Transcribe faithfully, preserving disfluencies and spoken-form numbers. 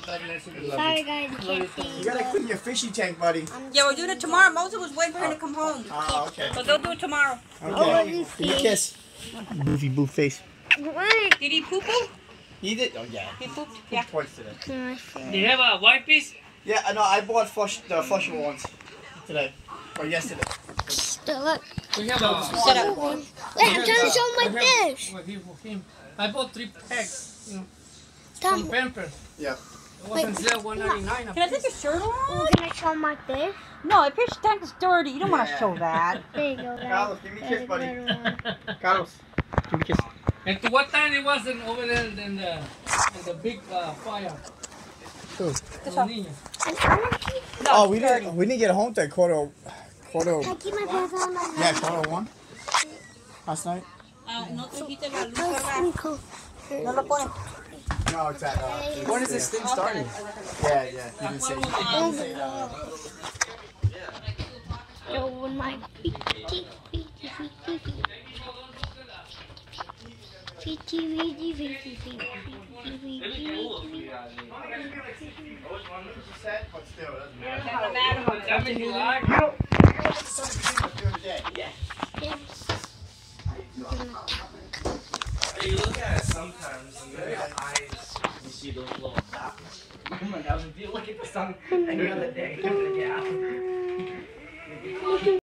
Sorry guys, I can't see. You gotta clean your fishy tank, buddy. Yeah, we're doing it tomorrow. Moses was waiting for him to come home. Oh, okay. So they'll do it tomorrow. Okay. Give me a kiss. Goofy boof face. Wait. Did he poo poo? He did? Oh, yeah. He pooped? Pooped Yeah. twice today. Do you have a white piece? Yeah, no, I bought flush, the flushable ones today. Or yesterday. Still look. We have a Shut up. Wait, I'm trying to show my fish. With him, with him. I bought three packs, you know, Tom, from Pampers. Yeah. It wasn't there one ninety-nine. Can I take your shirt off? can I show my fish? No, the fish tank is dirty. You don't want to show that. There you go, guys. Carlos, give me a kiss, buddy. That's a good one. Carlos, give me a kiss. And to what time it was in, over there in the, in the big uh, fire? Who? El Niño. And I want to keep, No, Oh, it's we dirty. didn't. We didn't get home till quarter, quarter. I keep my pants on my Yeah, quarter one. Last night. Ah, no trajiste la luz, That's ¿verdad? pretty cool. No lo pones. No, it's at. Uh, When is this thing starting? Yeah, yeah. He didn't say. He didn't say that. Go in my feet, feet, feet, feet, feet, feet. Feet, feet, feet, feet, feet, feet, feet, feet, feet. But still, it doesn't matter. Doesn't matter. That means you like. You know, it's something to do with the other day. You look at it sometimes, and then your eyes, you see those little dots. Come on, now, if you look at the sun any other day, you're gonna get out.